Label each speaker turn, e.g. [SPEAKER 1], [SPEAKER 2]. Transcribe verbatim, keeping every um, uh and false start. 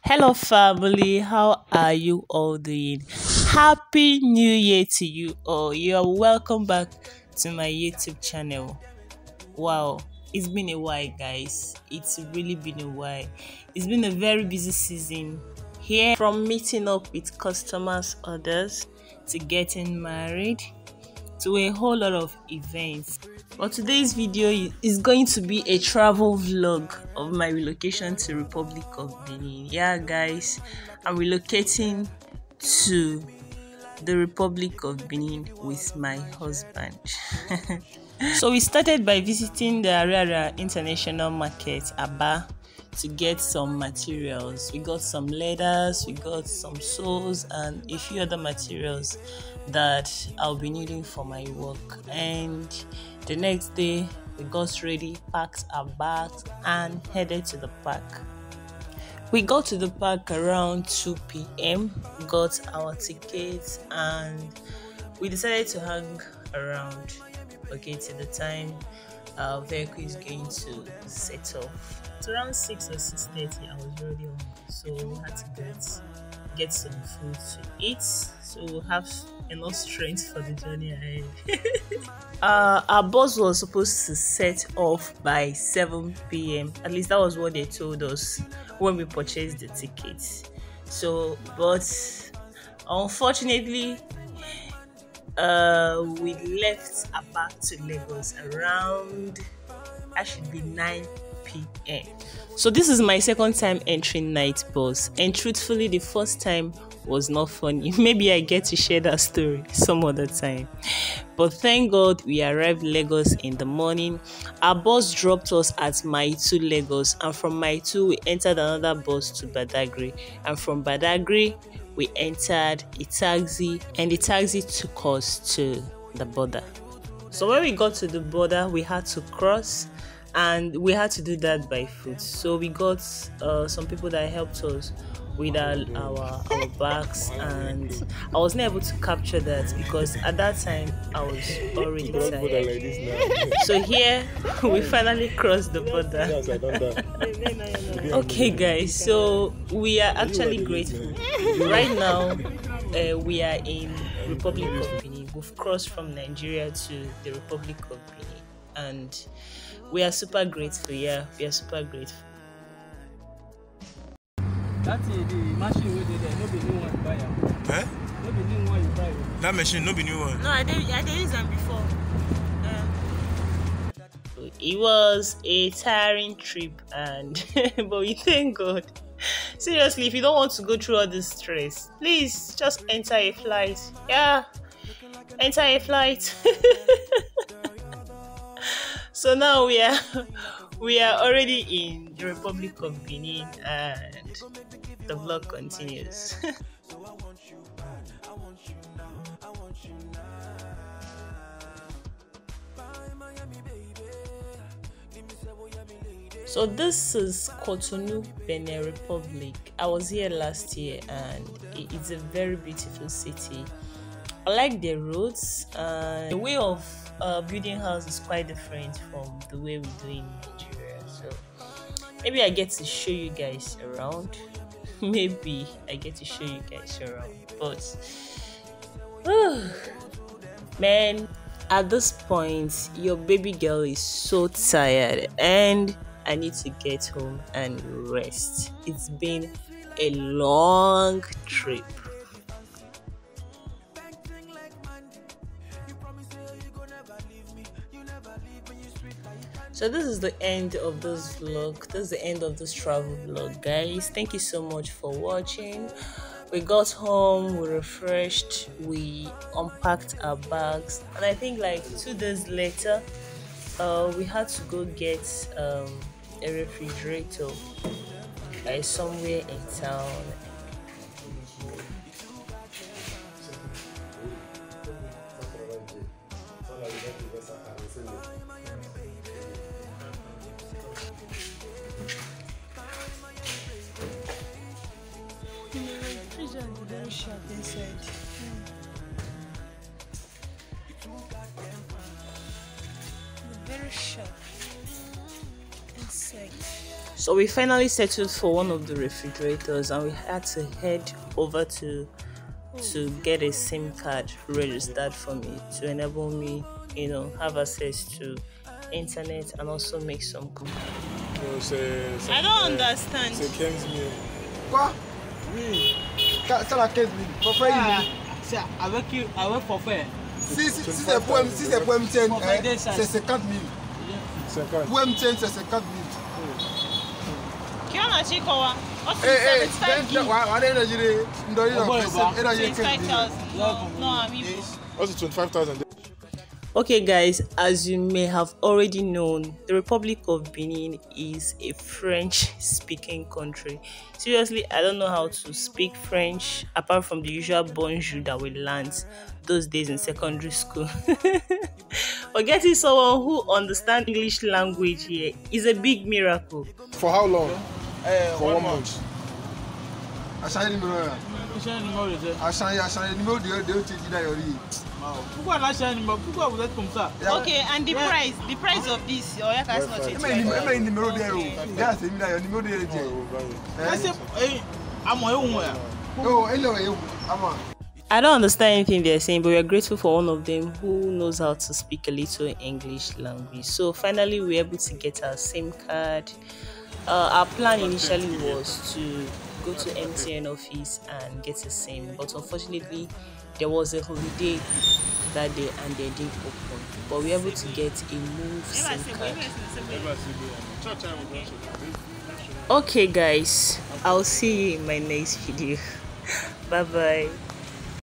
[SPEAKER 1] Hello, family. How are you all doing? Happy New Year to you all. You are welcome back to my YouTube channel. Wow, it's been a while, guys. It's really been a while. It's been a very busy season here, from meeting up with customers, others, to getting married, to a whole lot of events. But today's video is going to be a travel vlog of my relocation to Republic of Benin. Yeah, guys, I'm relocating to the Republic of Benin with my husband. So we started by visiting the Ariara International Market, Aba, to get some materials. We got some leathers, we got some sews, and a few other materials that I'll be needing for my work. And the next day, we got ready, packed our bags, and headed to the park. We got to the park around two p m, got our tickets, and we decided to hang around, okay, till the time our vehicle is going to set off. It's around six or six thirty. I was already hungry, so we had to get get some food to eat, so we'll have enough strength for the journey ahead. uh, our bus was supposed to set off by seven p m At least that was what they told us when we purchased the tickets. So, but unfortunately, uh, we left Aba to Lagos around, that should be nine p m So this is my second time entering night bus, and truthfully the first time was not funny. Maybe I get to share that story some other time. But thank God we arrived Lagos in the morning. Our bus dropped us at Mile two Lagos, and from Mile two we entered another bus to Badagry, and from Badagry we entered a taxi, and the taxi took us to the border. So when we got to the border, we had to cross, and we had to do that by foot. So we got uh, some people that helped us with our, our our bags, and I was not able to capture that because at that time I was already tired. So here we finally crossed the border. Okay, guys, so we are actually grateful. Right now uh, we are in Republic of Benin. We've crossed from Nigeria to the Republic of Benin, and we are super grateful. Yeah, we are super grateful.
[SPEAKER 2] That's the machine we did there. No be new one buy am.
[SPEAKER 3] Eh?
[SPEAKER 2] No be new one you buy.
[SPEAKER 3] That machine no be new one.
[SPEAKER 1] No, I did. I did use them before. Uh, it was a tiring trip, and but we thank God. Seriously, if you don't want to go through all this stress, please just enter a flight. Yeah, enter a flight. So now we are we are already in the Republic of Benin, and the vlog continues. So this is Cotonou, Benin Republic. I was here last year, and it's a very beautiful city. I like the roads, and the way of uh, building house is quite different from the way we do in Nigeria. So maybe I get to show you guys around. Maybe I get to show you guys around. But uh, man, at this point, your baby girl is so tired, and I need to get home and rest. It's been a long trip. So this is the end of this vlog. This is the end of this travel vlog, guys. Thank you so much for watching. We got home, we refreshed, we unpacked our bags, and I think like two days later uh, we had to go get um, a refrigerator uh, somewhere in town. Very sharp inside. Very sharp inside. So we finally settled for one of the refrigerators, and we had to head over to to get a SIM card registered for me to enable me, you know, have access to internet and also make some calls.
[SPEAKER 3] No, c'est, c'est,
[SPEAKER 1] I don't
[SPEAKER 3] euh,
[SPEAKER 1] understand.
[SPEAKER 3] C'est quinze mille.
[SPEAKER 2] Quoi?
[SPEAKER 3] Oui.
[SPEAKER 2] Ça la quinze mille. Forfait
[SPEAKER 4] Ah,
[SPEAKER 2] illimité.
[SPEAKER 4] c'est avec, avec forfait.
[SPEAKER 2] Si, si, si c'est pour M- si c'est pour M T N,
[SPEAKER 4] Forfait
[SPEAKER 2] hein,
[SPEAKER 4] des charges.
[SPEAKER 2] c'est cinquante mille.
[SPEAKER 3] cinquante.
[SPEAKER 2] Pour M T N, c'est cinquante mille.
[SPEAKER 1] Kiona Chikowa, what's
[SPEAKER 2] Eh, eh,
[SPEAKER 1] seventy-five
[SPEAKER 2] then-
[SPEAKER 1] gig?
[SPEAKER 2] wa- wa- then, you dey- you dey- you
[SPEAKER 4] Oh, boy,
[SPEAKER 2] dey-
[SPEAKER 4] Oba.
[SPEAKER 2] you dey- you dey-
[SPEAKER 1] twenty-five thousand. No, no, I mean.
[SPEAKER 3] What's the twenty-five thousand?
[SPEAKER 1] Okay, guys, as you may have already known, the Republic of Benin is a French-speaking country. Seriously, I don't know how to speak French apart from the usual bonjour that we learned those days in secondary school. But getting someone who understands English language here is a big miracle.
[SPEAKER 3] For how long?
[SPEAKER 2] Eh,
[SPEAKER 3] For one month.
[SPEAKER 2] a changé numéro là.
[SPEAKER 4] J'ai un numéro de jeu.
[SPEAKER 2] A changé, a changé numéro de de où tu dis d'ailleurs.
[SPEAKER 4] Pourquoi là, j'ai un numéro? Pourquoi vous êtes comme ça?
[SPEAKER 1] Okay, and the price, the price of this, oh yeah, that's not
[SPEAKER 3] Wi-Fi.
[SPEAKER 2] Eh, mais il mais il numéro de où? Là, c'est mis d'ailleurs numéro de
[SPEAKER 3] Oh,
[SPEAKER 2] Dieu.
[SPEAKER 3] right.
[SPEAKER 4] Mais c'est. Eh, à moi, où moi?
[SPEAKER 2] Oh, elle est où? À moi.
[SPEAKER 1] I don't understand anything they're saying, but we're grateful for one of them who knows how to speak a little English language. So finally, we were able to get our SIM card. Uh, our plan initially was to go to M T N office and get a SIM, but unfortunately, there was a holiday that day and they didn't open. But we were able to get a move SIM card. Okay, guys, I'll see you in my next video. Bye bye.